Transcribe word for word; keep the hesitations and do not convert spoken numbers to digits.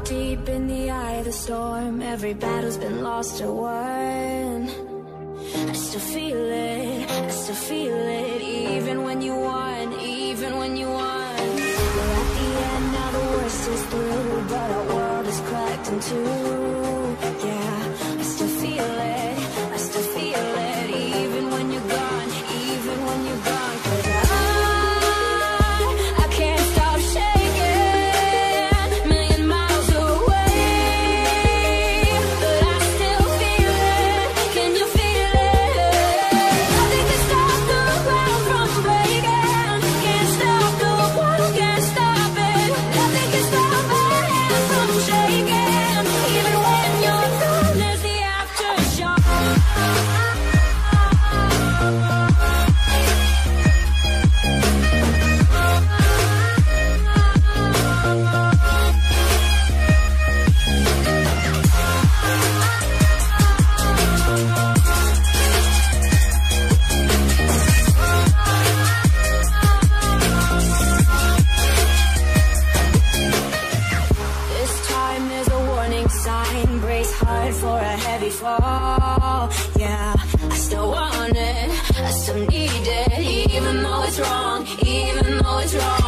Deep in the eye of the storm, every battle's been lost or won. I still feel it, I still feel it, even when you won, even when you won. We're at the end, now the worst is through, but our world is cracked in two. Yeah, I still feel it, I still feel it, even when you're gone, even when you're gone. 'Cause I, I can't stop shaking, million miles away, but I still feel it. Can you feel it? Nothing can stop the ground from breaking. Can't stop the world, can't stop it. Nothing can stop my hands from shaking. Even when you're gone, there's the aftershock. This time there's a warning sign. Brace hard for a heavy fall. Yeah, I still want it, I still need it, even though it's wrong, even though it's wrong.